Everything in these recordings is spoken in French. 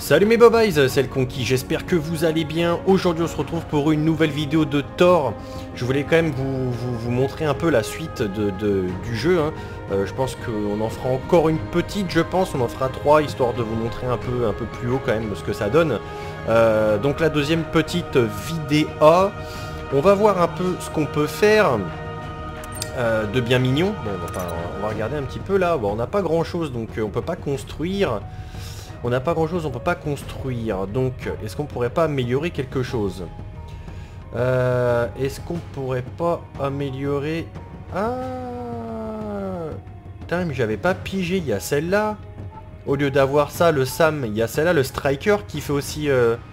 Salut mes bobays, c'est le Conquis, j'espère que vous allez bien. Aujourd'hui on se retrouve pour une nouvelle vidéo de Thor. Je voulais quand même vous montrer un peu la suite du jeu. Hein. Je pense qu'on en fera encore une petite, je pense. On en fera 3, histoire de vous montrer un peu plus haut quand même ce que ça donne. Donc la deuxième petite vidéo. On va voir un peu ce qu'on peut faire de bien mignon. Bon, on va regarder un petit peu là. Bon, on n'a pas grand chose, donc on peut pas construire. On n'a pas grand chose, on peut pas construire. Donc, est-ce qu'on pourrait pas améliorer quelque chose? Est-ce qu'on pourrait pas améliorer... Ah, putain, mais j'avais pas pigé. Il y a celle-là. Au lieu d'avoir ça, le Sam, il y a celle-là, le Striker, qui fait aussi...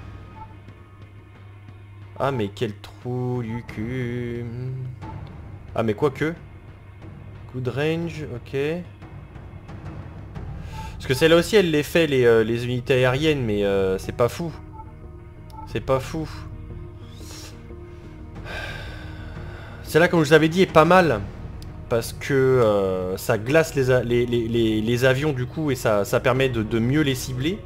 Ah, mais quel trou du cul. Ah, mais quoique. Coup de range, ok. Parce que celle-là aussi, elle les fait, les unités aériennes, mais c'est pas fou. C'est pas fou. Celle-là, comme je vous avais dit, est pas mal. Parce que ça glace les avions, du coup, et ça permet de mieux les cibler.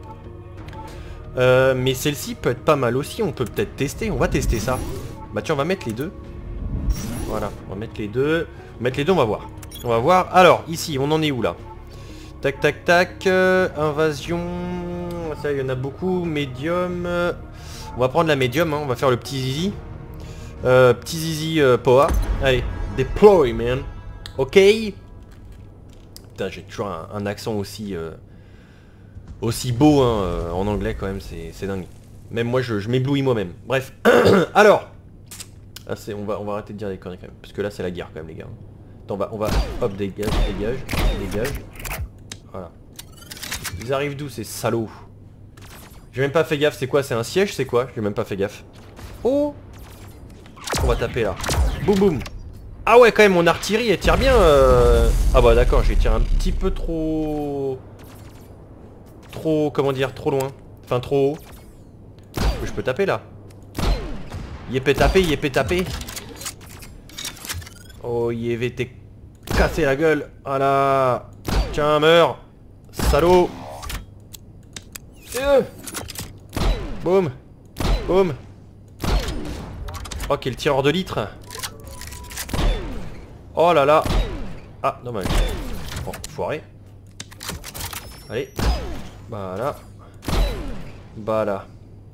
Mais celle-ci peut être pas mal aussi, on peut peut-être tester. On va tester ça. Bah tiens, on va mettre les deux. Voilà, on va mettre les deux. On va voir. On va voir. Alors, ici, on en est où, là? Tac tac tac, invasion, ça il y en a beaucoup, médium, on va prendre la médium, hein. On va faire le petit zizi, Poa, allez, deploy man, ok. Putain, j'ai toujours un accent aussi beau hein, en anglais quand même, c'est dingue, même moi je m'éblouis moi-même, bref, alors, ah, on va arrêter de dire des conneries quand même, parce que là c'est la guerre quand même les gars. Attends, on va, hop, dégage. Voilà. Ils arrivent d'où ces salauds? J'ai même pas fait gaffe, c'est quoi? C'est un siège? C'est quoi? J'ai même pas fait gaffe. Oh! On va taper là. Boum boum! Ah ouais, quand même, mon artillerie elle tire bien. Ah bah d'accord, j'ai tiré un petit peu trop... Comment dire? Trop loin. Enfin trop haut. Je peux taper là. Yépé tapé. Oh, Yévé t'es cassé la gueule. Voilà. Tiens, meurs. Salaud. Boum. Boum. Oh, quel tireur de litre. Oh là là. Ah, dommage. Bon, foiré. Allez. Voilà. Voilà.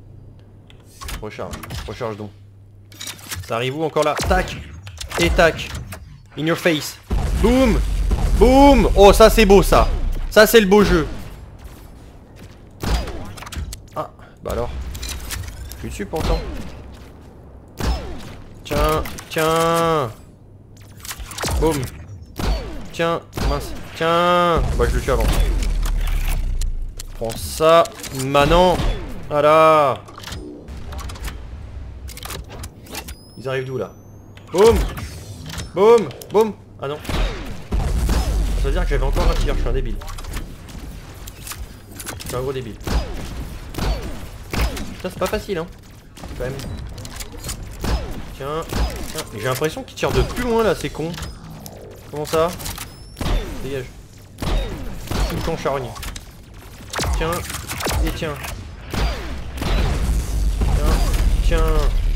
Recharge donc. Ça arrive où encore là? Tac. Et tac. In your face. Boum. Boum. Oh, ça c'est beau ça. Ça c'est le beau jeu. Ah, bah alors. Je suis dessus pourtant. Tiens. Boum. Tiens, mince. Tiens. Bah je le tue avant. Prends ça. Maintenant. Voilà. Ils arrivent d'où là? Boum. Boum. Boum. Ah non. Ça veut dire que j'avais encore un tir, je suis un débile. Je suis un gros débile. Ça c'est pas facile hein. Quand même. Tiens. J'ai l'impression qu'il tire de plus loin là, c'est con. Comment ça? Dégage. Tout le camp charogne. Tiens. Et tiens. Tiens.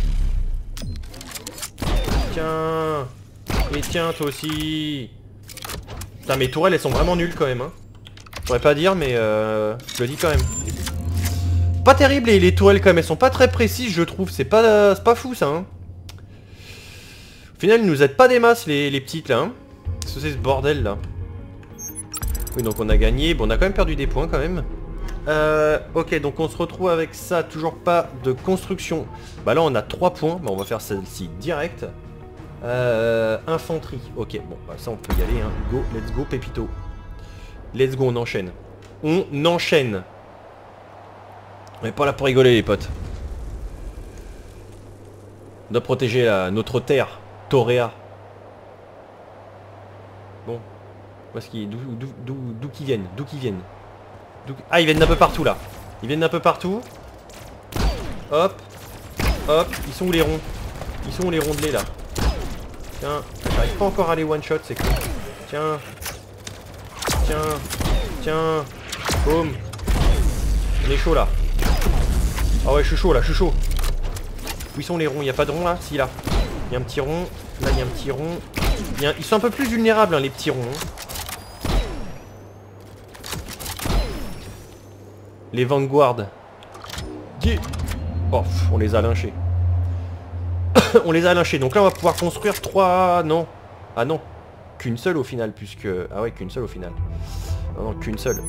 Et tiens toi aussi. Putain, mes tourelles elles sont vraiment nulles quand même hein. Je pourrais pas dire mais je le dis quand même. Pas terrible et les tourelles quand même elles sont pas très précises je trouve. C'est pas fou ça hein. Au final ils nous aident pas des masses les petites là hein. Qu'est-ce que c'est ce bordel là? Oui donc on a gagné. Bon on a quand même perdu des points quand même. Ok donc on se retrouve avec ça. Toujours pas de construction. Bah là on a 3 points. Bah on va faire celle-ci direct. Infanterie. Ok, bon, bah ça on peut y aller. Hein. Go, let's go, Pépito. Let's go, on enchaîne. On enchaîne. On est pas là pour rigoler, les potes. On doit protéger notre terre, Toréa. Bon. Où est-ce qu'ils... D'où qu'ils viennent? Ah, ils viennent d'un peu partout, là. Ils viennent d'un peu partout. Hop. Hop. Ils sont où les ronds? Ils sont où les rondelets, là? Tiens, j'arrive pas encore à les one shot, c'est cool. Tiens. Boum. On est chaud là. Ah ouais, je suis chaud là, je suis chaud. Où ils sont les ronds? Il n'y a pas de rond là? Si, là. Il y a un petit rond. Là, il y a un petit rond. Ils sont un peu plus vulnérables, hein, les petits ronds. Hein. Les Vanguard. Oh, on les a lynchés. On les a lynchés. Donc là, on va pouvoir construire 3... Non. Ah non. Qu'une seule au final, puisque... Ah ouais, qu'une seule au final. Non, non, qu'une seule.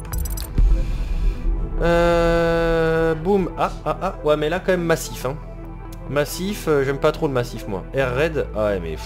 Boum. Ouais, mais là, quand même, massif, hein. Massif, j'aime pas trop le massif, moi. Air raid. Ah ouais, mais...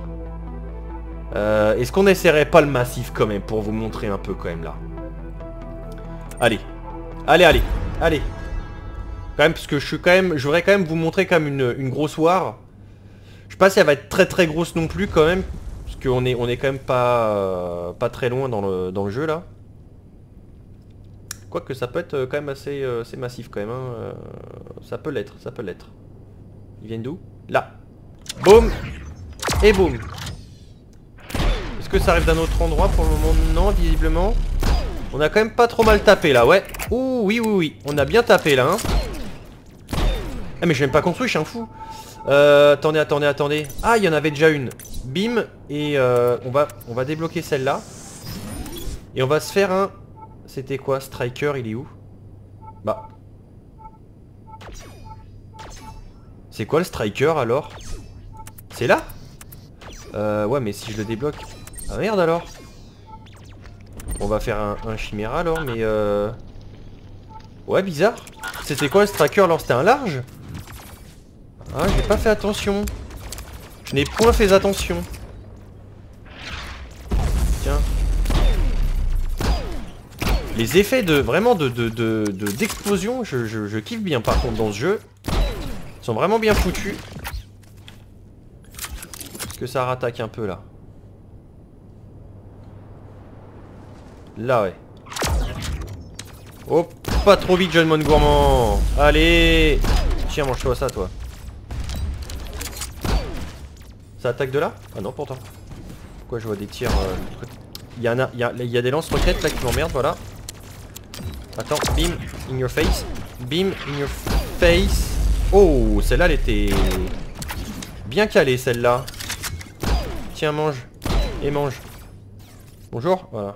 Est-ce qu'on essaierait pas le massif, quand même, pour vous montrer un peu, quand même, là? Allez. Allez. Quand même, parce que je voudrais quand même vous montrer quand même une grosse war. Je sais pas si elle va être très très grosse non plus, quand même. Parce qu'on est quand même pas très loin dans le jeu, là. Quoique ça peut être quand même assez massif quand même, hein. Ça peut l'être. Ils viennent d'où? Là. Boum. Et boum. Est-ce que ça arrive d'un autre endroit pour le moment? Non, visiblement. On a quand même pas trop mal tapé là, ouais. Ouh, oui. On a bien tapé là, hein. Ah mais j'ai même pas construit, je suis un fou. Attendez. Ah, il y en avait déjà une. Bim. Et on va débloquer celle-là. Et on va se faire un... C'était quoi? Striker, il est où? Bah. C'est quoi le Striker alors? C'est là? Ouais, mais si je le débloque... Ah merde alors. On va faire un Chimera alors, mais ouais, bizarre. C'était quoi le Striker alors? C'était un large? Ah, j'ai pas fait attention. Je n'ai point fait attention. Tiens. Les effets d'explosion, je kiffe bien par contre dans ce jeu. Ils sont vraiment bien foutus. Est-ce que ça rattaque un peu là? Là ouais. Oh, pas trop vite jeune mon gourmand. Allez. Tiens, mange-toi ça toi. Ça attaque de là? Ah non pourtant. Pourquoi je vois des tirs il y a des lance-roquettes là qui m'emmerdent, voilà. Attends, bim, in your face. Bim, in your face. Oh, celle-là, elle était bien calée, celle-là. Tiens, mange. Et mange. Bonjour, voilà.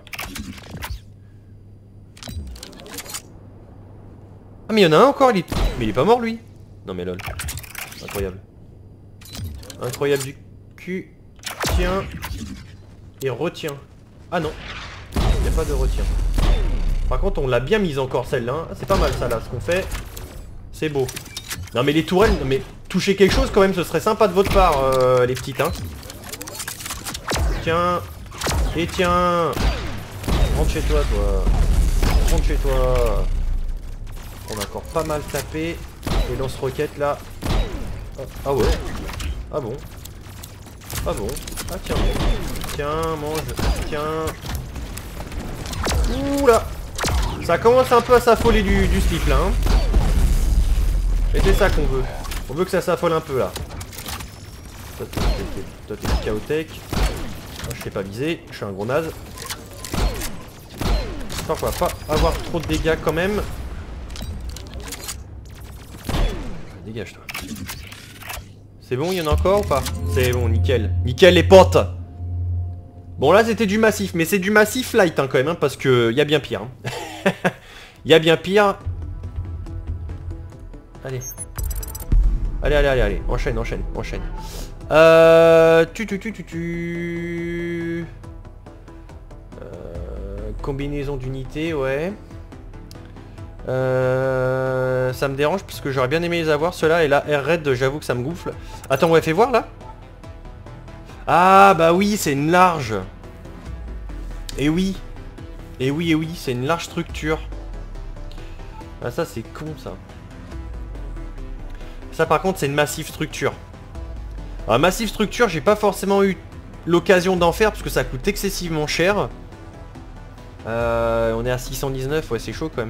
Ah, mais il y en a un encore, mais il est pas mort, lui. Non, mais lol. Incroyable. Incroyable du cul. Tiens. Et retiens. Ah non. Il n'y a pas de retien. Par contre, on l'a bien mise encore celle-là. Hein. C'est pas mal ça là, ce qu'on fait. C'est beau. Non mais les tourelles, non, mais toucher quelque chose quand même, ce serait sympa de votre part, les petites. Hein. Tiens. Et tiens. Rentre chez toi, toi. Rentre chez toi. On a encore pas mal tapé. Et lance-roquette là. Ah ouais. Ah bon. Ah bon. Ah tiens. Tiens, mange. Tiens. Ouh là. Ça commence un peu à s'affoler du slip là, hein. Et c'est ça qu'on veut. On veut que ça s'affole un peu là. Toi t'es chaotique. Moi je sais pas viser, je suis un gros naze. J'espère qu'on va pas avoir trop de dégâts quand même. Dégage toi. C'est bon, il y en a encore ou pas? C'est bon, nickel. Nickel les potes. Bon là c'était du massif, mais c'est du massif light hein, quand même, hein, parce que y a bien pire. Hein. Y a bien pire. Allez. Allez. Enchaîne. Combinaison d'unités, ouais. Ça me dérange parce que j'aurais bien aimé les avoir, ceux-là. Et là, Air Raid, j'avoue que ça me gonfle. Attends, ouais, fais voir là. Ah bah oui, c'est une large. Et oui, c'est une large structure. Ah ça c'est con ça. Ça par contre c'est une massive structure. Alors massive structure, j'ai pas forcément eu l'occasion d'en faire parce que ça coûte excessivement cher. On est à 619, ouais c'est chaud quand même.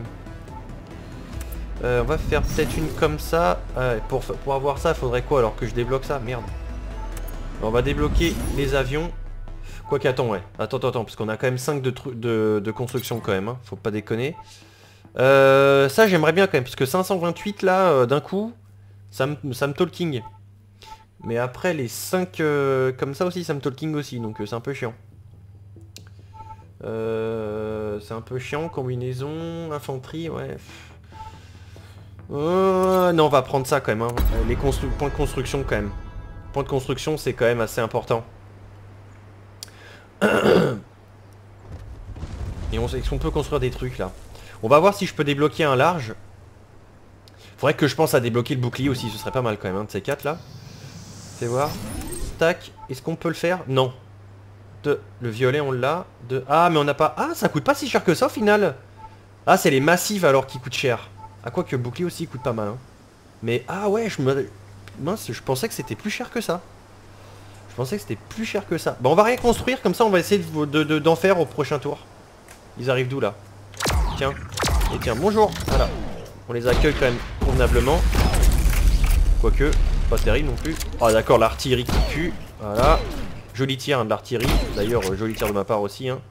On va faire peut-être une comme ça. Pour avoir ça, faudrait quoi alors que je débloque ça? Merde. On va débloquer les avions. Quoique attends, ouais. Attends, parce qu'on a quand même 5 de construction quand même, hein. Faut pas déconner. Ça j'aimerais bien quand même, parce que 528 là, d'un coup, ça me talking. Mais après les 5 comme ça aussi, ça me talking aussi, donc c'est un peu chiant. C'est un peu chiant, combinaison, infanterie, ouais. Non, on va prendre ça quand même, hein. Les points de construction quand même. Point de construction, c'est quand même assez important. Et est-ce qu'on peut construire des trucs là? On va voir si je peux débloquer un large. Faudrait que je pense à débloquer le bouclier aussi, ce serait pas mal quand même, un de ces 4 là. Fais voir. Tac, est-ce qu'on peut le faire? Non. Le violet on l'a. Ah mais on n'a pas... Ah ça coûte pas si cher que ça au final. Ah c'est les massives alors qui coûtent cher. Ah quoi que le bouclier aussi coûte pas mal hein. Mais ah ouais mince, je pensais que c'était plus cher que ça. Je pensais que c'était plus cher que ça. Bon on va rien construire, comme ça on va essayer d'en faire au prochain tour. Ils arrivent d'où là? Tiens. Et tiens, bonjour. Voilà. On les accueille quand même convenablement. Quoique, pas terrible non plus. Ah d'accord, l'artillerie qui tue. Voilà. Joli tir hein, de l'artillerie. D'ailleurs, joli tir de ma part aussi. Hein.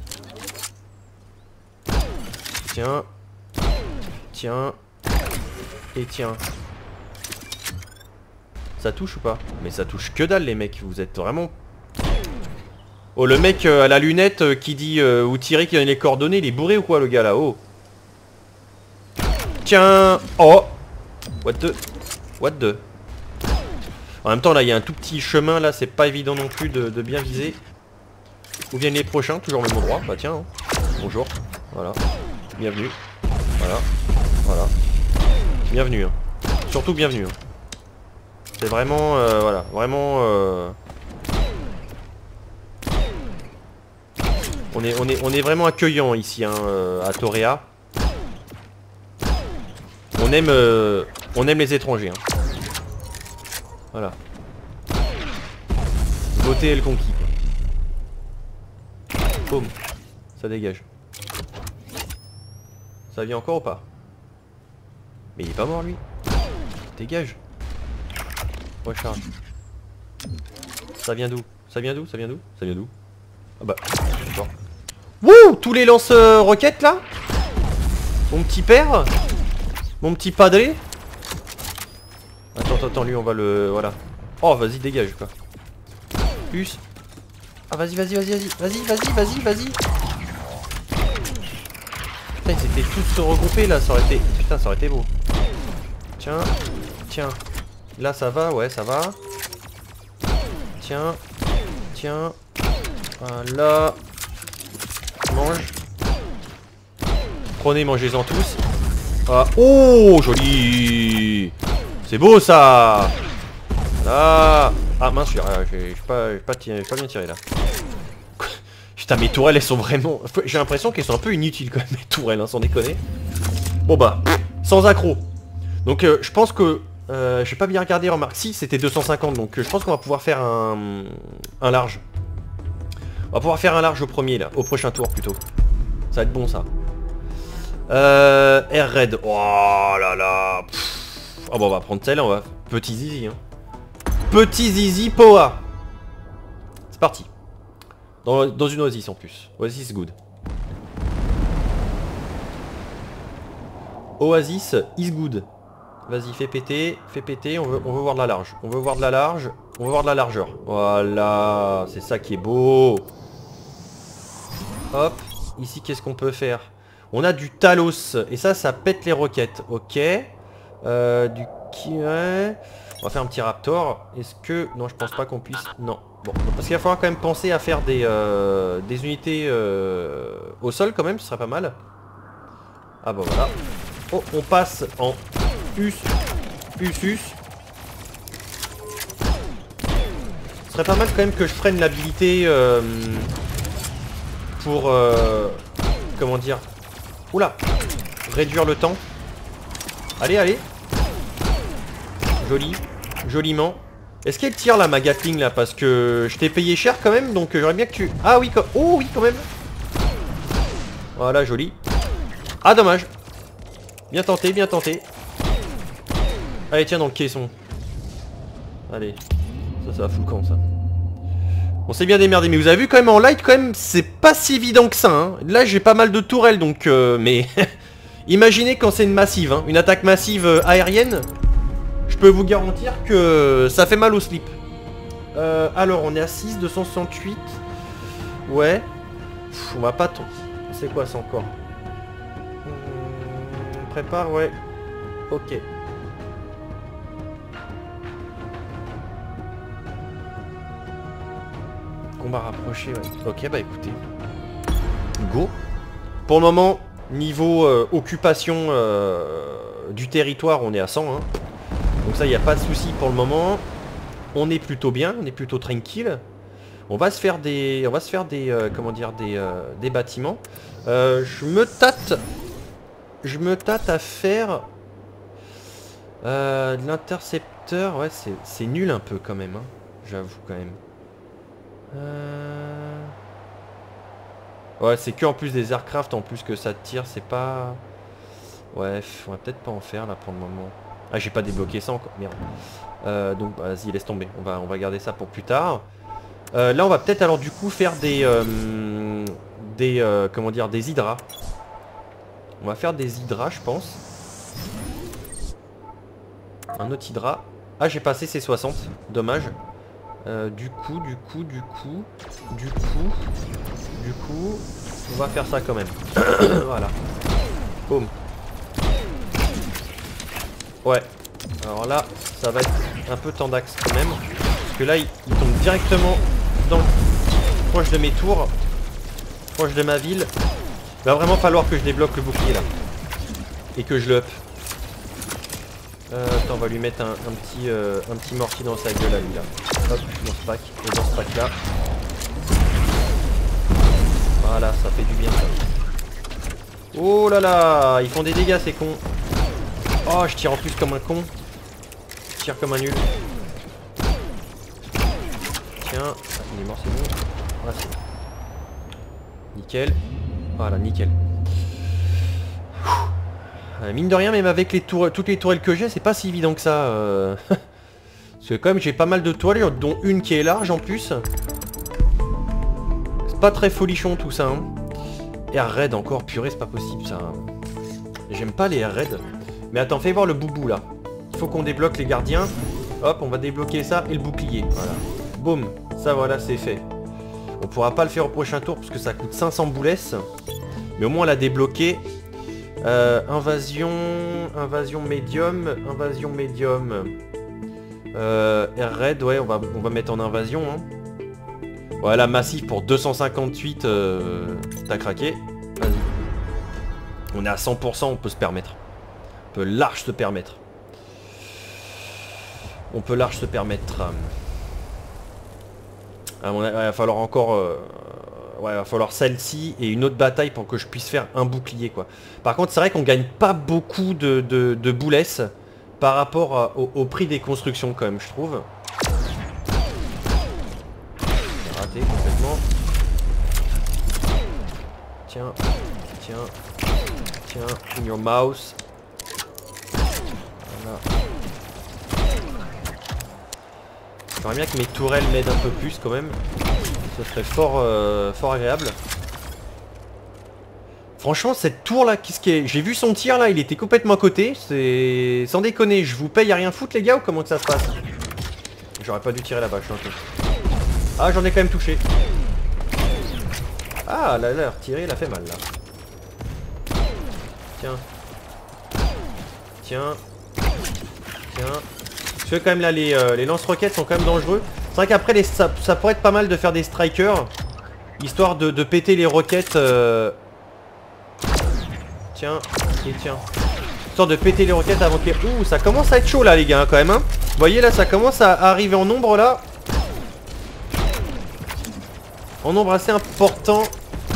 Tiens. Tiens. Et tiens. Ça touche ou pas? Mais ça touche que dalle les mecs. Vous êtes vraiment... Oh le mec à la lunette qui dit où tirer, qui donne les coordonnées. Il est bourré ou quoi le gars là? Oh. Tiens. Oh. What the... En même temps là il y a un tout petit chemin là, c'est pas évident non plus de bien viser. Où viennent les prochains? Toujours au même endroit. Bah tiens hein. Bonjour. Voilà. Bienvenue. Voilà. Voilà. Bienvenue hein. Surtout bienvenue hein. C'est vraiment voilà. Vraiment on est vraiment accueillant ici hein, à Toréa. On aime les étrangers hein. Voilà. Voter est le conquis. Boum. Ça dégage. Ça vient encore ou pas? Mais il est pas mort lui. Dégage. Recharge. Ça vient d'où? Ça vient d'où? Ça vient d'où? Ça vient d'où? Ah bah, d'accord. Wouh! Tous les lance-roquettes là? Mon petit père? Mon petit padré? Attends, lui on va le... Voilà. Oh vas-y dégage quoi. Plus. Ah vas-y. Putain ils étaient tous regroupés là, ça aurait été... Putain ça aurait été beau. Tiens. Là ça va, ouais ça va. Tiens. Voilà. Mange. Prenez, mangez-en tous. Ah. Oh joli. C'est beau ça. Là. Ah mince, j'ai pas bien tiré là. Putain mes tourelles elles sont vraiment... J'ai l'impression qu'elles sont un peu inutiles quand même mes tourelles hein, sans déconner. Bon bah, sans accro. Donc je pense que... je vais pas bien regarder, remarque si c'était 250 donc je pense qu'on va pouvoir faire un large. On va pouvoir faire un large au premier là, au prochain tour plutôt. Ça va être bon ça. Air raid. Oh là là. Oh bon on va prendre celle, on va... Petit zizi hein. Petit zizi Poa. C'est parti. Dans une oasis en plus. Oasis good. Oasis is good. Vas-y fais péter, on veut voir de la large. On veut voir de la largeur. Voilà, c'est ça qui est beau. Hop, ici qu'est-ce qu'on peut faire? On a du Talos, et ça pète les roquettes, ok. Ouais. On va faire un petit raptor. Est-ce que... Non, je pense pas qu'on puisse... Non. Bon, parce qu'il va falloir quand même penser à faire des unités au sol quand même, ce serait pas mal. Ah bah voilà. Oh, on passe en Us. Ce serait pas mal quand même que je freine l'habilité pour... comment dire? Oula. Réduire le temps. Allez. Joli. Joliment. Est-ce qu'elle tire là ma Gatling là? Parce que je t'ai payé cher quand même, donc j'aimerais bien que tu... Ah oui, oh oui quand même. Voilà, joli. Ah dommage. Bien tenté. Allez tiens dans le caisson. Allez. Ça va foutre le camp ça. On s'est bien démerdé, mais vous avez vu quand même en light quand même, c'est pas si évident que ça hein. Là j'ai pas mal de tourelles donc mais... Imaginez quand c'est une massive, hein, une attaque massive aérienne. Je peux vous garantir que ça fait mal au slip. Alors on est à 6, 268. Ouais. Pff, on va pas trop. C'est quoi ça encore? On prépare, ouais. Ok. Combat rapproché, ouais. Ok, bah écoutez. Go. Pour le moment, niveau occupation du territoire, on est à 100. Hein. Donc ça, il n'y a pas de souci pour le moment. On est plutôt bien, on est plutôt tranquille. On va se faire des, comment dire, des bâtiments. Je me tâte à faire de l'intercepteur. Ouais, c'est nul un peu quand même. Hein. J'avoue quand même. Ouais, c'est que en plus des aircraft, en plus que ça tire, c'est pas... Ouais, on va peut-être pas en faire là pour le moment. Ah, j'ai pas débloqué ça encore, merde. Donc vas-y, laisse tomber, on va garder ça pour plus tard. Là on va peut-être alors du coup faire des comment dire, des hydras. On va faire des hydras, je pense. Un autre hydra. Ah, j'ai passé ces 60, dommage. Du coup, on va faire ça quand même. Voilà. Boum. Ouais. Alors là, ça va être un peu tendax quand même. Parce que là, il tombe directement dans proche de mes tours. Proche de ma ville. Il va vraiment falloir que je débloque le bouclier là. Et que je le up. Attends, on va lui mettre un petit mortier dans sa gueule à lui là. Hop, dans ce pack. Et dans ce pack là. Voilà, ça fait du bien ça. Oh là là, ils font des dégâts ces cons. Oh, je tire en plus comme un con. Je tire comme un nul. Tiens, ah, il est mort, c'est bon. Voilà, c'est bon. Nickel. Voilà, nickel. Mine de rien, même avec les toutes les tourelles que j'ai, c'est pas si évident que ça. Parce que quand même, j'ai pas mal de tourelles, dont une qui est large en plus. C'est pas très folichon tout ça. Hein. Air raid encore, purée, c'est pas possible ça. J'aime pas les air raid. Mais attends, fais voir le boubou là. Il faut qu'on débloque les gardiens. Hop, on va débloquer ça et le bouclier. Voilà. Boum, ça voilà, c'est fait. On pourra pas le faire au prochain tour parce que ça coûte 500 boulesses. Mais au moins on l'a débloqué. Invasion médium. Air raid, ouais, on va mettre en invasion. Hein. Voilà, massif pour 258. T'as craqué. Vas-y. On est à 100%, on peut se permettre. On peut large se permettre. On peut large se permettre. Il va falloir encore... ouais, il va falloir celle-ci et une autre bataille pour que je puisse faire un bouclier, quoi. Par contre, c'est vrai qu'on gagne pas beaucoup de boulesses par rapport au prix des constructions, quand même, je trouve. J'ai raté complètement. Tiens, tiens, tiens, in your mouse. Voilà. J'aimerais bien que mes tourelles m'aident un peu plus quand même. Ce serait fort agréable. Franchement, cette tour là, qu'est-ce qu'il est... J'ai vu son tir là, il était complètement à côté. C'est... Sans déconner, je vous paye à rien foutre les gars ou comment que ça se passe? J'aurais pas dû tirer là-bas, je suis un peu... Ah, j'en ai quand même touché. Ah, là, retiré, il a fait mal là. Tiens. Tiens. Tiens. Parce que quand même là, les lance-roquettes sont quand même dangereux. C'est vrai qu'après, ça pourrait être pas mal de faire des strikers. Histoire de péter les roquettes. Tiens, et tiens. Histoire de péter les roquettes avant que... Ouh, ça commence à être chaud là les gars, quand même. Hein. Vous voyez là, ça commence à arriver en nombre là. En nombre assez important.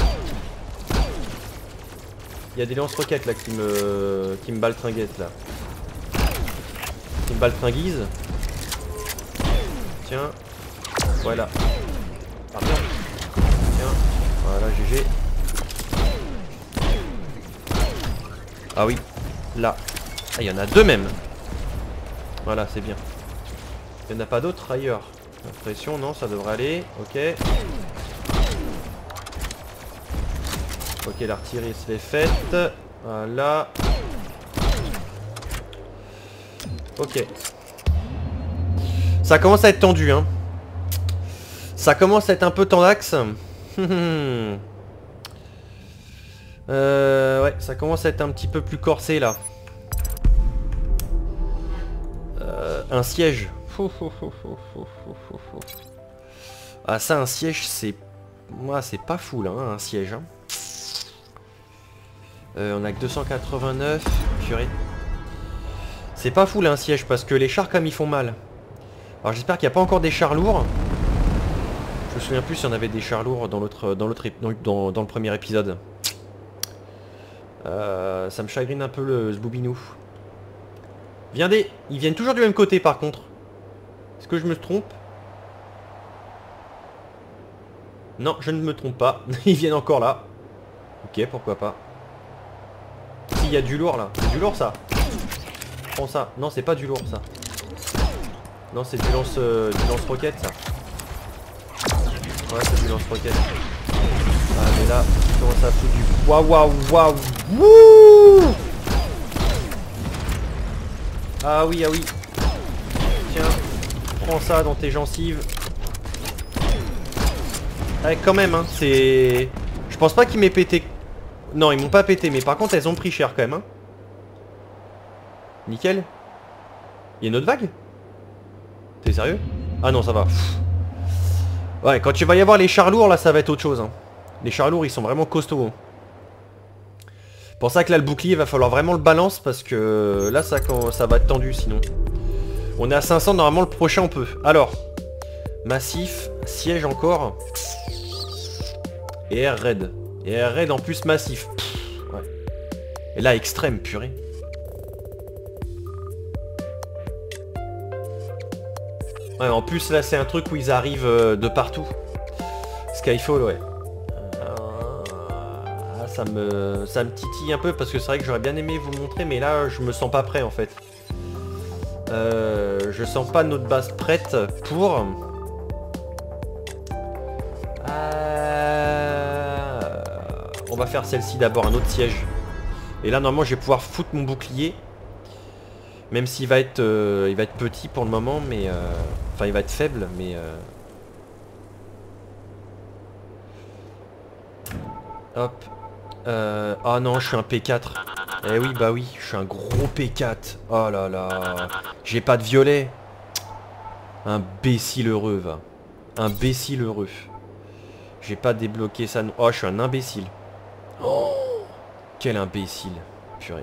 Il y a des lance-roquettes là qui me baltringuettent là. Qui me baltringuisent. Tiens. Voilà. Ah merde. Tiens. Voilà, GG. Ah oui. Là. Ah, il y en a deux même. Voilà, c'est bien. Il n'y en a pas d'autres ailleurs. Impression, non, ça devrait aller. Ok. Ok, l'artillerie se fait faite. Voilà. Ok. Ça commence à être tendu, hein. Ça commence à être un peu tendax. Ouais, ça commence à être un petit peu plus corsé, là. Un siège. Ah, ça, un siège, c'est... Moi, c'est pas fou, là, hein, un siège. Hein. On a que 289. Purée. C'est pas fou, là, un siège, parce que les chars, comme ils font mal. Alors, j'espère qu'il n'y a pas encore des chars lourds. Je me souviens plus si on avait des chars lourds dans le premier épisode. Ça me chagrine un peu ce boubinou. Ils viennent toujours du même côté, par contre. Est-ce que je me trompe? Non, je ne me trompe pas. Ils viennent encore là. Ok, pourquoi pas. S'il y a du lourd là. C'est du lourd ça. Prends ça. Non, c'est pas du lourd ça. Non, c'est du lance-roquette ça. Ouais, c'est du lance-roquette. Ah, mais là, comment ça fout du... Waouh, waouh, waouh. Wouh. Ah oui, ah oui. Tiens, prends ça dans tes gencives. Ouais, quand même, hein, c'est... Je pense pas qu'ils m'aient pété. Non, ils m'ont pas pété, mais par contre, elles ont pris cher quand même, hein. Nickel. Il y a une autre vague? T'es sérieux? Ah non, ça va. Pff. Ouais, quand il va y avoir les chars lourds, là, ça va être autre chose, hein. Les chars lourds, ils sont vraiment costauds. Hein. Pour ça que là, le bouclier, va falloir vraiment le balance, parce que là, ça va être tendu, sinon. On est à 500, normalement, le prochain, on peut. Alors, massif, siège encore. Et air raid. Et air raid en plus massif. Pff, ouais. Et là, extrême, purée. Ouais, en plus, là, c'est un truc où ils arrivent de partout. Skyfall, ouais. Ça me titille un peu parce que c'est vrai que j'aurais bien aimé vous le montrer, mais là, je me sens pas prêt, en fait. Je sens pas notre base prête pour... On va faire celle-ci d'abord, un autre siège. Et là, normalement, je vais pouvoir foutre mon bouclier. Même s'il va être petit pour le moment, mais... Enfin, il va être faible, mais... Hop. Ah non, je suis un P4. Eh oui, bah oui, je suis un gros P4. Oh là là. J'ai pas de violet. Imbécile heureux, va. Imbécile heureux. J'ai pas débloqué ça. Oh, je suis un imbécile. Oh, quel imbécile. Purée.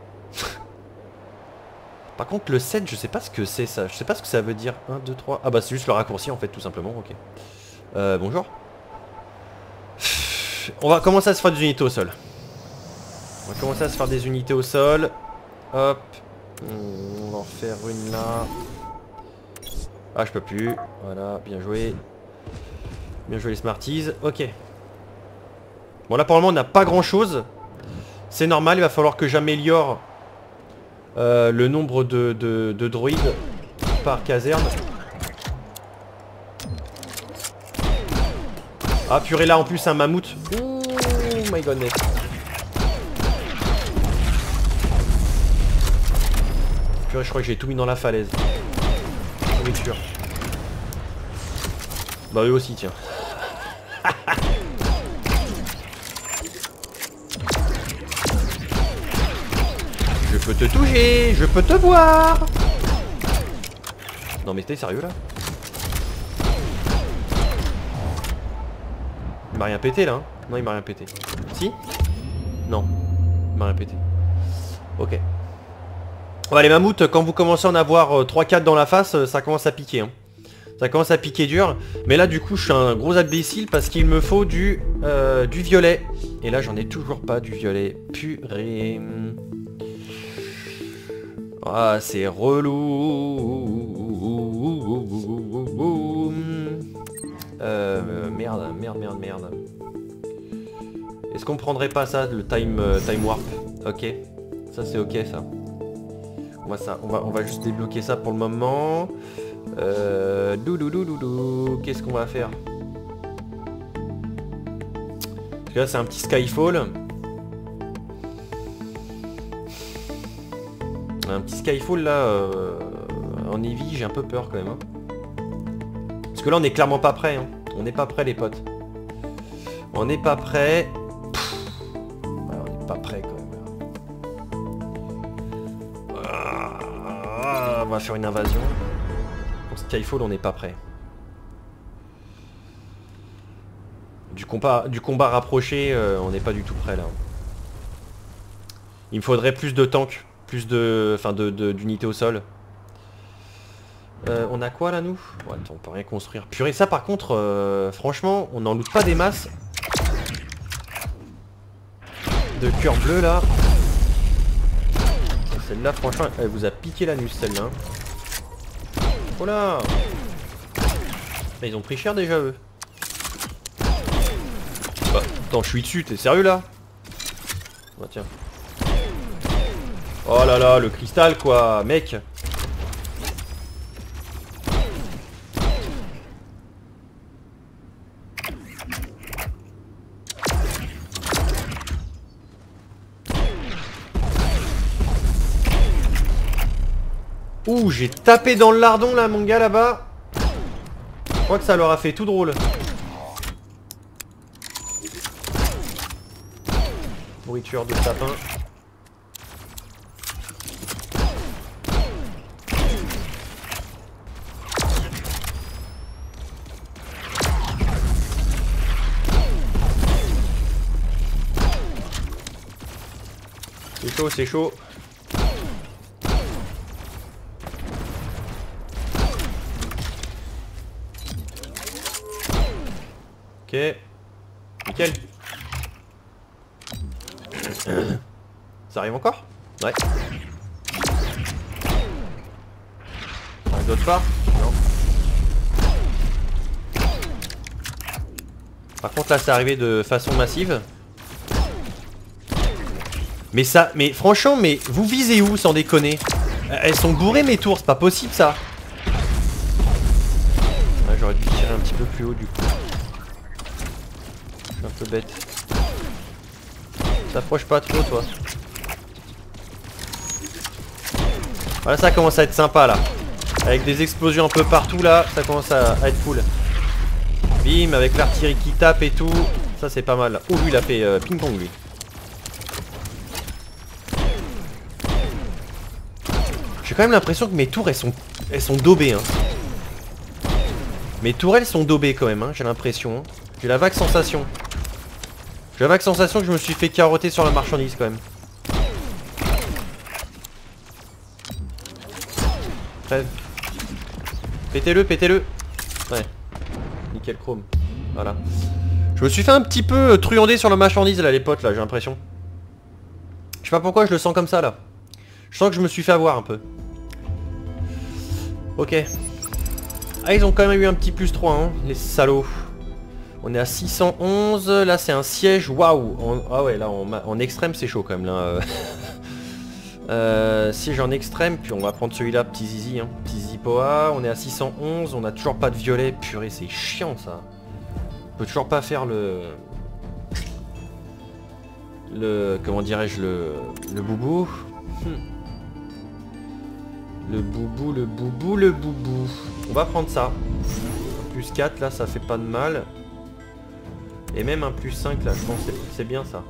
Par contre, le 7, je sais pas ce que c'est ça. Je sais pas ce que ça veut dire. 1, 2, 3. Ah bah c'est juste le raccourci en fait, tout simplement. Ok. Bonjour. On va commencer à se faire des unités au sol. On va commencer à se faire des unités au sol. Hop. On va en faire une là. Ah, je peux plus. Voilà, bien joué. Bien joué les Smarties. Ok. Bon, là pour le moment, on n'a pas grand chose. C'est normal, il va falloir que j'améliore le nombre de droïdes par caserne. Ah purée, là en plus un mammouth. Oh my godness. Purée, je crois que j'ai tout mis dans la falaise. Nourriture. Bah eux aussi, tiens. Je peux te toucher, je peux te voir. Non mais t'es sérieux là? Il m'a rien pété là hein? Non, il m'a rien pété. Si? Non, il m'a rien pété. Ok. Ouais, les mammouths, quand vous commencez à en avoir 3-4 dans la face, ça commence à piquer hein. Ça commence à piquer dur. Mais là du coup je suis un gros imbécile parce qu'il me faut du violet. Et là j'en ai toujours pas du violet. Purée. Ah c'est relou. Merde. Est-ce qu'on prendrait pas ça, le time warp? Ok. Ça c'est ok ça. On va juste débloquer ça pour le moment. Qu'est-ce qu'on va faire? Parce que là c'est un petit Skyfall. a un petit Skyfall là en Eevee, j'ai un peu peur quand même. Hein. Parce que là on est clairement pas prêt. Hein. On n'est pas prêt les potes. On n'est pas prêt. Ouais, on n'est pas prêt quand même. On va faire une invasion. Pour Skyfall on n'est pas prêt. Du combat rapproché, on n'est pas du tout prêt là. Il me faudrait plus de tanks, plus de, enfin d'unités au sol. On a quoi là nous? Ouais, attends, on peut rien construire. Purée, ça par contre, franchement, on n'en loot pas des masses. De cœur bleu là. Celle-là, franchement, elle vous a piqué l'anus celle-là. Oh là! Mais ils ont pris cher déjà eux. Bah, attends, je suis dessus, t'es sérieux là? Bah tiens. Oh là là, le cristal quoi, mec. Ouh, j'ai tapé dans le lardon là, mon gars là-bas. Je crois que ça leur a fait tout drôle. Nourriture de sapin. C'est chaud, c'est chaud. Ok. Nickel. Ça arrive encore? Ouais. Ça arrive d'autre part? Non. Par contre là c'est arrivé de façon massive. Mais ça, mais franchement, mais vous visez où sans déconner? Elles sont bourrées mes tours, c'est pas possible ça. Ah, j'aurais dû tirer un petit peu plus haut du coup. Je suis un peu bête. T'approches pas trop toi. Voilà, ça commence à être sympa là. Avec des explosions un peu partout là, ça commence à être cool. Bim, avec l'artillerie qui tape et tout. Ça c'est pas mal. Oh lui il a fait ping-pong lui. J'ai quand même l'impression que mes tours elles sont daubées hein. Mes tourelles sont daubées quand même hein, j'ai l'impression. Hein. J'ai la vague sensation. J'ai la vague sensation que je me suis fait carotter sur la marchandise quand même. Trêve. Pétez-le, pétez-le. Ouais. Nickel chrome. Voilà. Je me suis fait un petit peu truander sur la marchandise là les potes là, j'ai l'impression. Je sais pas pourquoi je le sens comme ça là. Je sens que je me suis fait avoir un peu. Ok. Ah ils ont quand même eu un petit plus 3 hein, les salauds. On est à 611, là c'est un siège, waouh. Ah ouais là en extrême c'est chaud quand même là. Siège en extrême, puis on va prendre celui-là, petit zizi, hein. Petit zipoa, on est à 611, on a toujours pas de violet, purée c'est chiant ça. On peut toujours pas faire comment dirais-je, le boubou. Le boubou. On va prendre ça. Un plus 4 là, ça fait pas de mal. Et même un plus 5 là, je pense que c'est bien ça.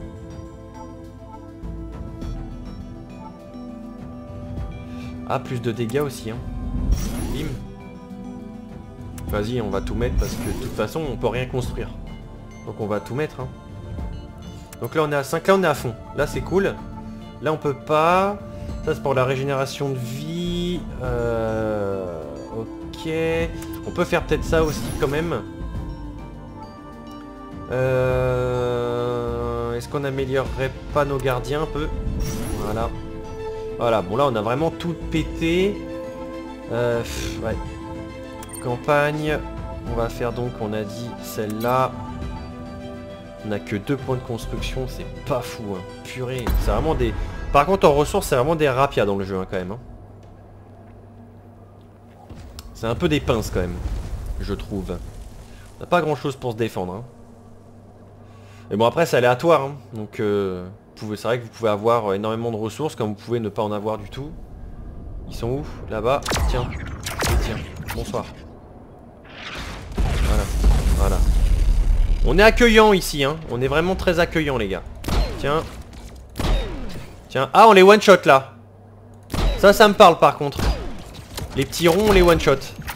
Ah, plus de dégâts aussi, hein. Bim. Vas-y, on va tout mettre parce que de toute façon, on peut rien construire. Donc on va tout mettre, hein. Donc là, on est à 5. Là, on est à fond. Là, c'est cool. Là, on peut pas. Ça, c'est pour la régénération de vie. Ok. On peut faire peut-être ça aussi, quand même. Est-ce qu'on améliorerait pas nos gardiens un peu? Voilà. Voilà, bon là on a vraiment tout pété. Ouais. Campagne. On va faire donc, on a dit celle-là. On a que 2 points de construction, c'est pas fou hein. Purée, c'est vraiment des... Par contre en ressources c'est vraiment des rapias dans le jeu hein, quand même hein. C'est un peu des pinces quand même, je trouve. On n'a pas grand chose pour se défendre hein. Mais bon après c'est aléatoire hein. Donc pouvez, c'est vrai que vous pouvez avoir énormément de ressources comme vous pouvez ne pas en avoir du tout. Ils sont où? Là-bas. Tiens. Et tiens. Bonsoir. Voilà. Voilà. On est accueillant ici, hein. On est vraiment très accueillant, les gars. Tiens. Tiens. Ah, on les one-shot là. Ça me parle par contre. Les petits ronds, on les one-shot.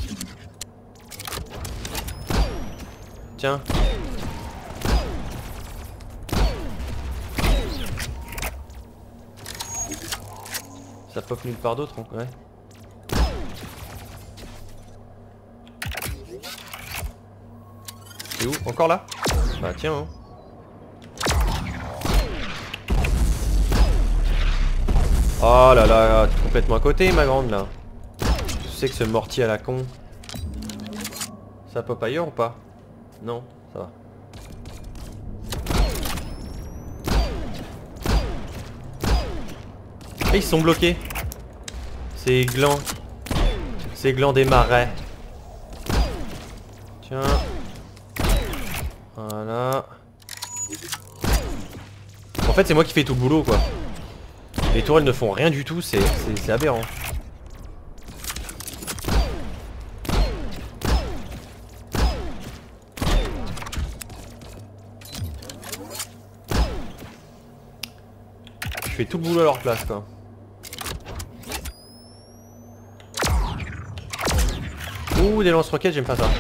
Tiens. Ça pop nulle part d'autre, ouais. C'est où? Encore là? Bah tiens, hein. Oh là là, complètement à côté ma grande là. Tu sais que ce mortier à la con. Ça pop ailleurs ou pas? Non, ça va. Ah, ils sont bloqués. C'est gland. C'est gland des marais. Tiens. Voilà. En fait c'est moi qui fais tout le boulot quoi. Les tourelles ne font rien du tout, c'est aberrant. Je fais tout le boulot à leur place quoi. Ouh, des lance-roquettes, j'aime pas ça.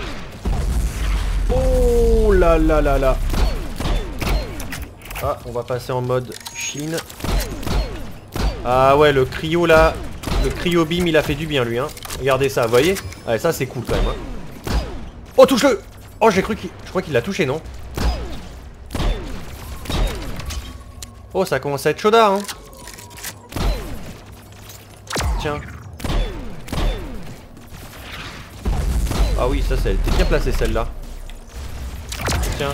Oh là là là là. Ah, on va passer en mode Chine. Ah ouais, le cryo là, le cryo beam il a fait du bien lui hein. Regardez ça, vous voyez? Ouais, ça c'est cool quand même hein. Oh, touche-le! Oh, j'ai cru qu'il... Je crois qu'il l'a touché, non? Oh, ça commence à être chaudard hein. Tiens. Ah oui, ça, elle était bien placée celle-là. Tiens.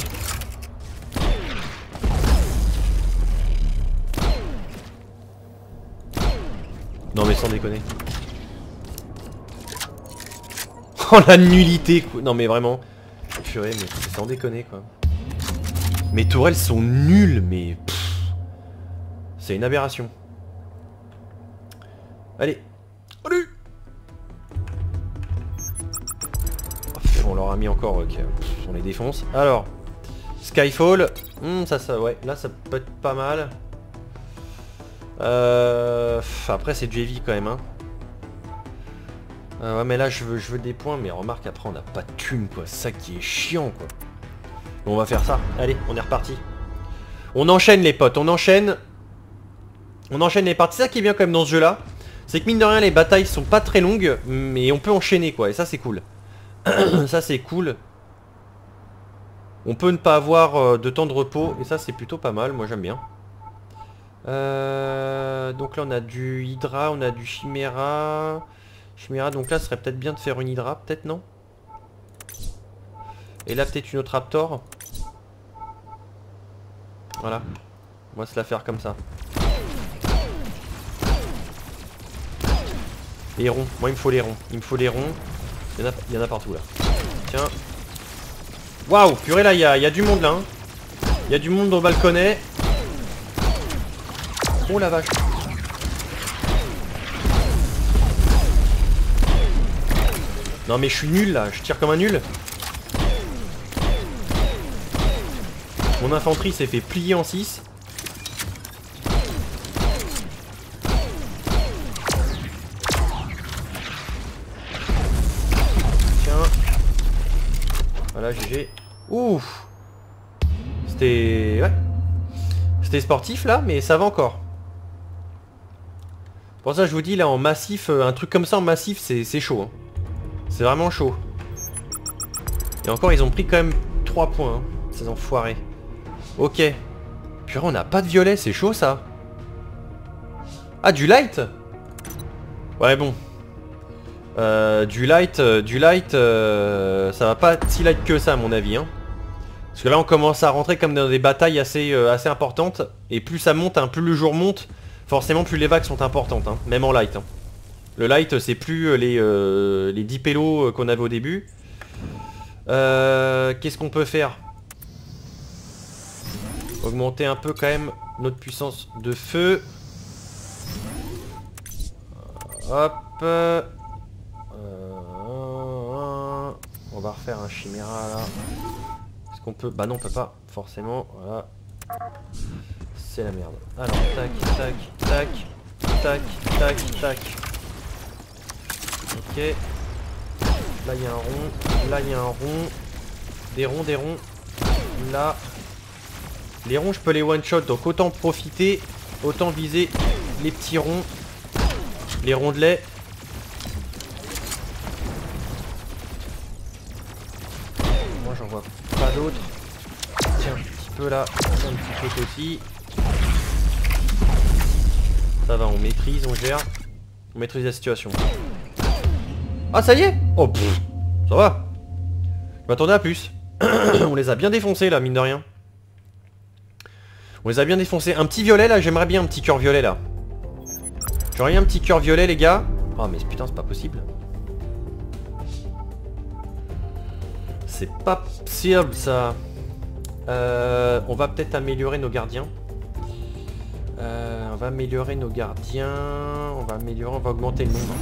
Non mais sans déconner. Oh la nullité quoi. Non mais vraiment. Purée, mais sans déconner quoi. Mes tourelles sont nulles mais... C'est une aberration. Allez. Allez. On leur a mis encore, ok. On les défonce. Alors. Skyfall. Ça, ouais. Là, ça peut être pas mal. Après, c'est du heavy quand même, hein. Ouais, mais là, je veux des points. Mais remarque, après, on n'a pas de thunes, quoi. C'est ça qui est chiant, quoi. Bon, on va faire ça. Allez, on est reparti. On enchaîne, les potes. On enchaîne. On enchaîne les parties. C'est ça qui est bien, quand même, dans ce jeu-là. C'est que, mine de rien, les batailles sont pas très longues. Mais on peut enchaîner, quoi. Et ça, c'est cool. Ça, c'est cool. On peut ne pas avoir de temps de repos. Et ça, c'est plutôt pas mal. Moi, j'aime bien. Donc là, on a du Hydra. On a du Chimera. Chimera, donc là, ce serait peut-être bien de faire une Hydra. Peut-être, non? Et là, peut-être une autre Raptor. Voilà. On va se la faire comme ça. Les ronds. Moi, il me faut les ronds. Il me faut les ronds. Il y en a partout, là. Tiens. Waouh, purée, là, il y a du monde, là. Hein. Il y a du monde au balconnet. Oh, la vache. Non, mais je suis nul, là. Je tire comme un nul. Mon infanterie s'est fait plier en 6. Tiens. Voilà, GG. Ouf. C'était... Ouais. C'était sportif, là, mais ça va encore. Pour ça, je vous dis, là, en massif, un truc comme ça en massif, c'est chaud. Hein. C'est vraiment chaud. Et encore, ils ont pris quand même 3 points, hein, ces enfoirés. Ok. Purée, on n'a pas de violet, c'est chaud ça. Ah, du light. Ouais, bon. Du light, ça va pas être si light que ça à mon avis. Hein. Parce que là, on commence à rentrer comme dans des batailles assez importantes. Et plus ça monte, hein, plus le jour monte, forcément plus les vagues sont importantes, hein, même en light. Hein. Le light, c'est plus les 10 pélos qu'on avait au début. Qu'est-ce qu'on peut faire? Augmenter un peu quand même notre puissance de feu. Hop. On va refaire un chiméra là. Est-ce qu'on peut... Bah non, on peut pas, forcément. Voilà. C'est la merde. Alors, tac, tac, tac, tac, tac, tac. Ok. Là, il y a un rond. Là, il y a un rond. Des ronds, des ronds. Là. Les ronds, je peux les one-shot. Donc, autant profiter. Autant viser les petits ronds. Les rondelets. Moi, j'en vois pas d'autres. Tiens, un petit peu là. Un petit peu aussi. Ça va, on maîtrise, on gère. On maîtrise la situation. Ah, ça y est. Oh, pff, ça va. Je m'attendais à plus. On les a bien défoncés là, mine de rien. On les a bien défoncés. Un petit violet là, j'aimerais bien un petit cœur violet là. J'aurais bien un petit cœur violet les gars. Oh mais putain, c'est pas possible. C'est pas possible ça. On va peut-être améliorer nos gardiens. On va améliorer nos gardiens. On va améliorer, on va augmenter le nombre.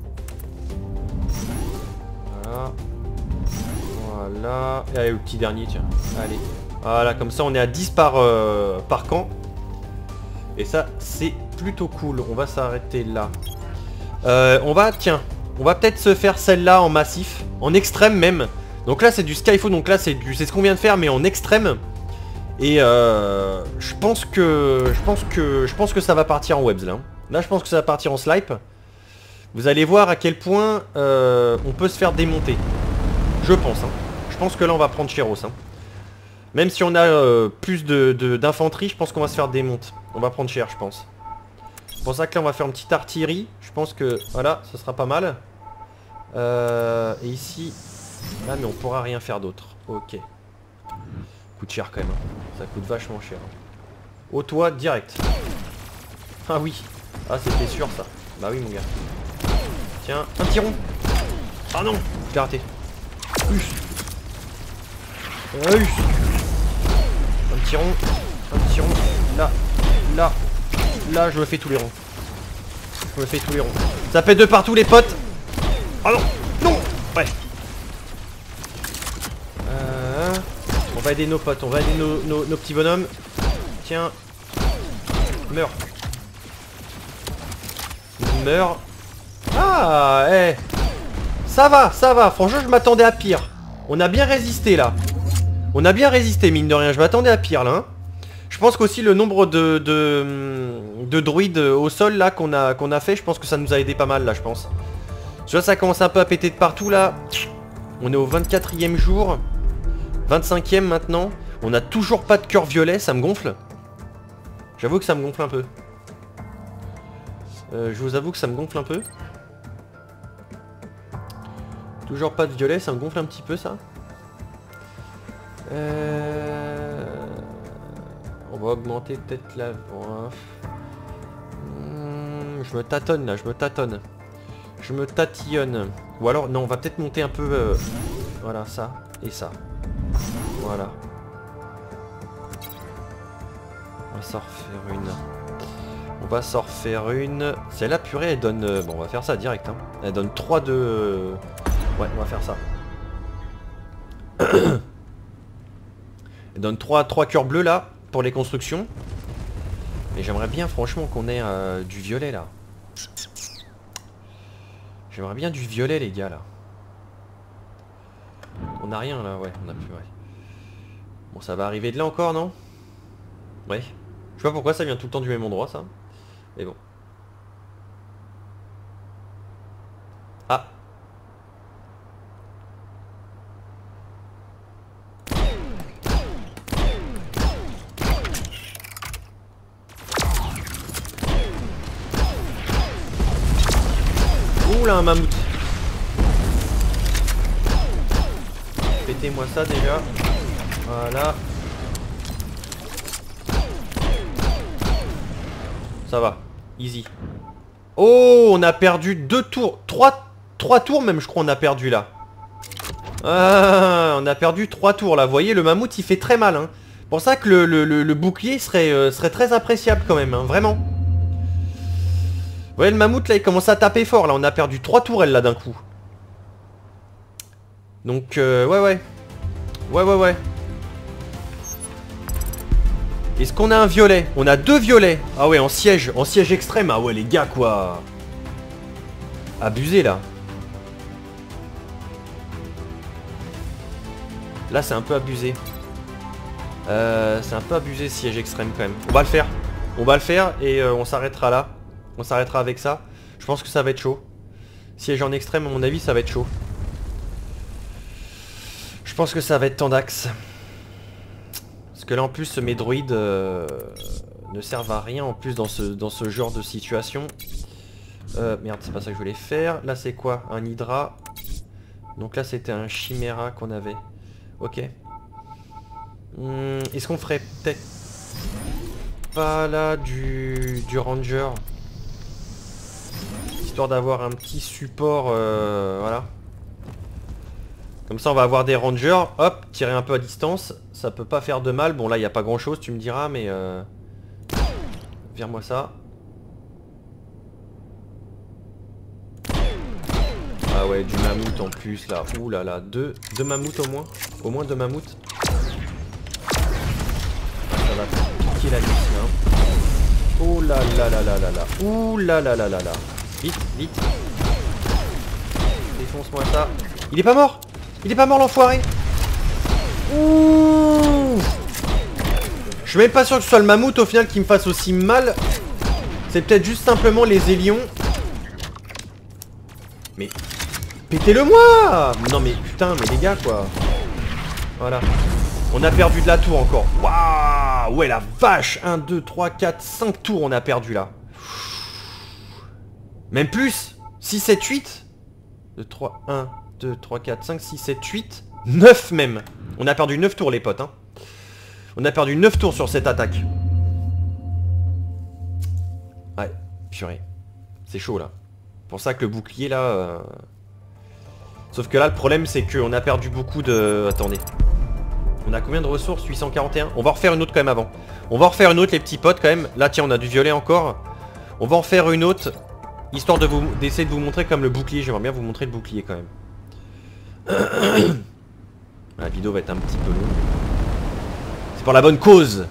Voilà. Voilà. Et allez, le petit dernier, tiens. Allez. Voilà, comme ça on est à 10 par camp. Et ça, c'est plutôt cool. On va s'arrêter là. On va peut-être se faire celle-là en massif. En extrême même. Donc là, c'est du Skyfall. Donc là, c'est ce qu'on vient de faire, mais en extrême. Et je pense que ça va partir en webs là. Là, je pense que ça va partir en slipe. Vous allez voir à quel point on peut se faire démonter. Je pense. Hein. Je pense que là, on va prendre Chéros. Hein. Même si on a plus d'infanterie, je pense qu'on va se faire démonter. On va prendre cher, je pense. C'est pour ça que là, on va faire une petite artillerie. Je pense que, voilà, ce sera pas mal. Et ici... Là, mais on pourra rien faire d'autre. Ok. Coûte cher quand même. Ça coûte vachement cher. Au toit, direct. Ah oui. Ah, c'était sûr, ça. Bah oui, mon gars. Tiens, un petit rond. Ah non, je l'ai raté. Un petit rond. Un petit rond. Là. Là. Là, je me fais tous les ronds. Je me fais tous les ronds. Ça pète de partout, les potes. Ah non. Non. Ouais. On va aider nos potes. On va aider nos petits bonhommes. Tiens. Meurs. Meurs. Ah, eh. Ça va, ça va. Franchement, je m'attendais à pire. On a bien résisté, là. On a bien résisté, mine de rien. Je m'attendais à pire, là. Hein. Je pense qu'aussi le nombre de druides au sol, là, qu'on a fait, je pense que ça nous a aidé pas mal, là, je pense. Tu vois, ça commence un peu à péter de partout, là. On est au 24e jour. 25e maintenant. On a toujours pas de cœur violet, ça me gonfle. J'avoue que ça me gonfle un peu. Je vous avoue que ça me gonfle un peu. Toujours pas de violet, ça me gonfle un petit peu ça. On va augmenter peut-être la... je me tâtonne là, je me tâtonne. Je me tatillonne. Ou alors, non, on va peut-être monter un peu... voilà, ça et ça. Voilà. On va s'en refaire une. On va s'en refaire une. Celle-là, purée, elle donne... bon, on va faire ça direct. Hein. Elle donne 3 de... ouais, on va faire ça. Elle donne 3 cœurs bleus, là, pour les constructions. Mais j'aimerais bien, franchement, qu'on ait du violet, là. J'aimerais bien du violet, les gars, là. On a rien, là, ouais. On a plus, ouais. Bon, ça va arriver de là encore, non? Ouais. Je sais pas pourquoi ça vient tout le temps du même endroit, ça. Mais bon. Ah. Oula, un mammouth. Pétez-moi ça déjà. Voilà. Ça va. Easy. Oh, on a perdu 2 tours. 3 tours même, je crois, on a perdu là. Ah, on a perdu 3 tours là. Vous voyez, le mammouth, il fait très mal. Hein. Pour ça que le bouclier serait très appréciable quand même, hein, vraiment. Vous voyez le mammouth là il commence à taper fort là, on a perdu 3 tourelles là d'un coup. Donc ouais. Est-ce qu'on a un violet? On a 2 violets. Ah ouais, en siège extrême. Ah ouais les gars quoi. Abusé là. Là c'est un peu abusé. C'est un peu abusé siège extrême quand même. On va le faire. On va le faire et on s'arrêtera là. On s'arrêtera avec ça. Je pense que ça va être chaud. Siège en extrême à mon avis ça va être chaud. Je pense que ça va être tendax. Parce que là en plus mes droïdes ne servent à rien en plus dans ce genre de situation. Merde c'est pas ça que je voulais faire. Là c'est quoi? Un Hydra. Donc là c'était un Chimera qu'on avait. Ok. Est-ce qu'on ferait peut-être pas là du Ranger? Histoire d'avoir un petit support, voilà. Comme ça on va avoir des Rangers, hop, tirer un peu à distance. Ça peut pas faire de mal. Bon là il n'y a pas grand chose tu me diras mais... Vire-moi ça. Ah ouais du mammouth en plus là. Ouh là là, deux mammouths au moins. Au moins 2 mammouths. Ça va piquer la nuit là. Oh là là là là là là. Ouh là là là là là. Vite, vite. Défonce-moi ça. Il est pas mort. Il est pas mort l'enfoiré. Ouh. Je suis même pas sûr que ce soit le mammouth au final qui me fasse aussi mal. C'est peut-être juste simplement les élions. Mais pétez-le moi. Non mais putain mais les gars quoi. Voilà. On a perdu de la tour encore. Waouh. Ouais la vache. 1, 2, 3, 4, 5 tours on a perdu là. Même plus. 6, 7, 8. 2, 3, 1, 2, 3, 4, 5, 6, 7, 8. 9 même. On a perdu 9 tours les potes hein. On a perdu 9 tours sur cette attaque. Ouais, purée. C'est chaud là. Pour ça que le bouclier là... Sauf que là le problème c'est qu'on a perdu beaucoup de... Attendez. On a combien de ressources? 841. On va en refaire une autre quand même avant. On va en refaire une autre les petits potes quand même. Là tiens on a du violet encore. On va en faire une autre. Histoire d'essayer de vous montrer comme le bouclier. J'aimerais bien vous montrer le bouclier quand même. La vidéo va être un petit peu longue. C'est pour la bonne cause.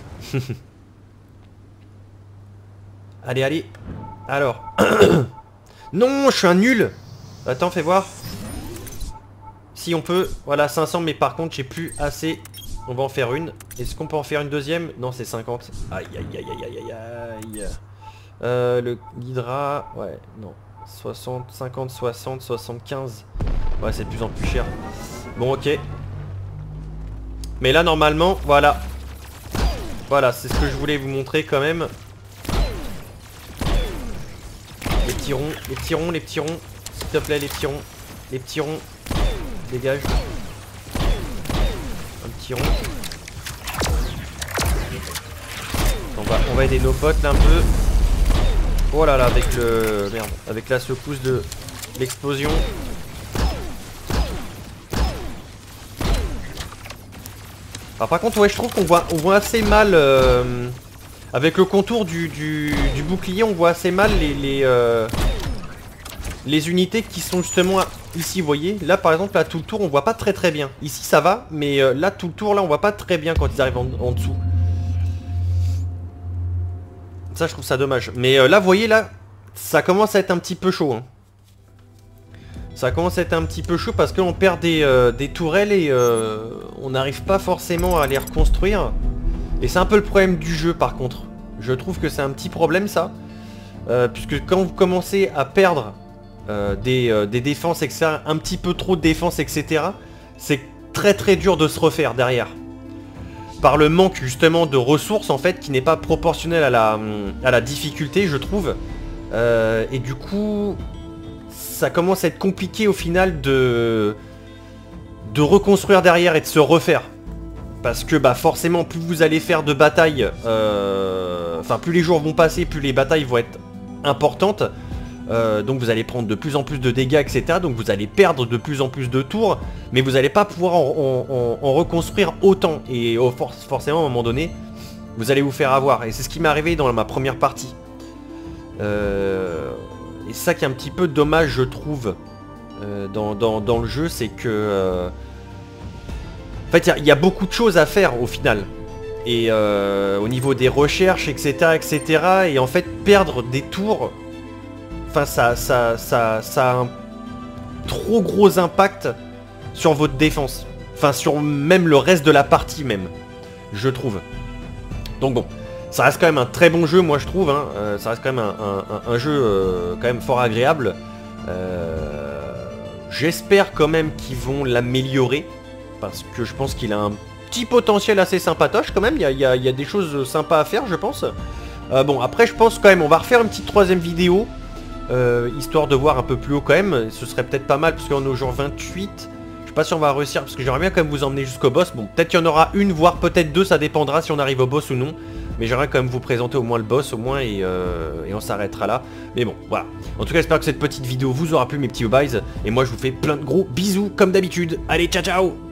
Allez, allez. Alors. Non, je suis un nul. Attends, fais voir. Si on peut. Voilà, 500, mais par contre, j'ai plus assez. On va en faire une. Est-ce qu'on peut en faire une deuxième? Non, c'est 50. Aïe, aïe, aïe, aïe, aïe, aïe, aïe. Le Hydra. Ouais, non. 60, 50, 60, 75. Ouais, c'est de plus en plus cher. Bon, ok. Mais là, normalement, voilà. Voilà, c'est ce que je voulais vous montrer quand même. Les petits ronds, les petits ronds, les petits ronds. S'il te plaît, les petits ronds. Les petits ronds. Dégage. Un petit rond. On va aider nos potes là un peu. Oh là là, avec le... Merde. Avec la secousse de l'explosion. Alors par contre ouais je trouve qu'on voit assez mal avec le contour du bouclier on voit assez mal les unités qui sont justement ici vous voyez. Là par exemple là tout le tour on voit pas très bien. Ici ça va mais là tout le tour là on voit pas très bien quand ils arrivent en dessous. Ça je trouve ça dommage. Mais là vous voyez là ça commence à être un petit peu chaud hein. Ça commence à être un petit peu chaud parce qu'on perd des tourelles et on n'arrive pas forcément à les reconstruire. Et c'est un peu le problème du jeu par contre. Je trouve que c'est un petit problème ça. Puisque quand vous commencez à perdre des défenses, etc., un petit peu trop de défense, etc., c'est très dur de se refaire derrière. Par le manque justement de ressources en fait qui n'est pas proportionnel à la difficulté je trouve. Et du coup... ça commence à être compliqué au final de reconstruire derrière et de se refaire. Parce que bah forcément plus vous allez faire de batailles, enfin plus les jours vont passer, plus les batailles vont être importantes. donc vous allez prendre de plus en plus de dégâts, etc. Donc vous allez perdre de plus en plus de tours, mais vous n'allez pas pouvoir en reconstruire autant. Et forcément, à un moment donné, vous allez vous faire avoir. Et c'est ce qui m'est arrivé dans ma première partie. Et ça qui est un petit peu dommage, je trouve, dans le jeu, c'est que... en fait, il y a beaucoup de choses à faire au final. Et au niveau des recherches, etc., etc. Et en fait, perdre des tours... Enfin, ça a un trop gros impact sur votre défense. Enfin, sur même le reste de la partie même, je trouve. Donc bon, ça reste quand même un très bon jeu, moi je trouve. Hein. Ça reste quand même un jeu quand même fort agréable. J'espère quand même qu'ils vont l'améliorer. Parce que je pense qu'il a un petit potentiel assez sympatoche quand même. Il y a des choses sympas à faire, je pense. Bon, après je pense quand même, on va refaire une petite troisième vidéo. Histoire de voir un peu plus haut quand même. Ce serait peut-être pas mal parce qu'on est au jour 28. Je sais pas si on va réussir parce que j'aimerais bien quand même vous emmener jusqu'au boss. Bon, peut-être qu'il y en aura une, voire peut-être deux, ça dépendra si on arrive au boss ou non. Mais j'aimerais quand même vous présenter au moins le boss au moins et on s'arrêtera là. Mais bon, voilà. En tout cas, j'espère que cette petite vidéo vous aura plu mes petits boys. Et moi je vous fais plein de gros bisous comme d'habitude. Allez, ciao ciao.